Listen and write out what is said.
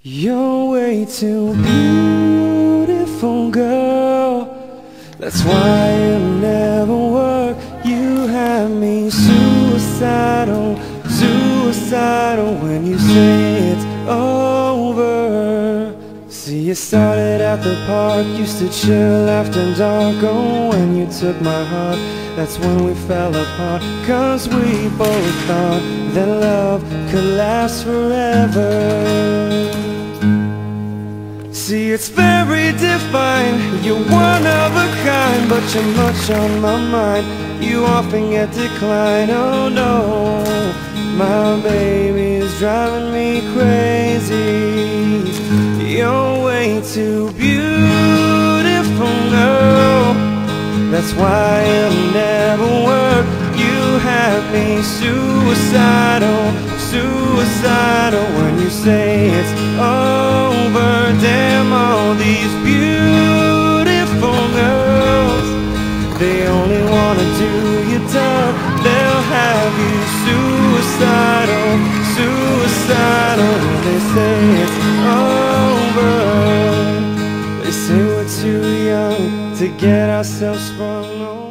You're way too beautiful, girl. That's why it'll never work. You have me suicidal, suicidal when you say it's over. See, it started at the park, used to chill after dark. Oh, when you took my heart, that's when we fell apart. 'Cause we both thought that love could last forever. See, it's very divine, you're one of a kind, but you're much on my mind, you often get declined. Oh no, my baby is driving me crazy. You're way too beautiful, girl. That's why it'll never work. You have me suicidal, suicidal when you say it's over. Damn, all these beautiful girls, they only wanna do you dirt. They'll have you suicidal, suicidal when they say it's over. They say we're too young to get ourselves sprung.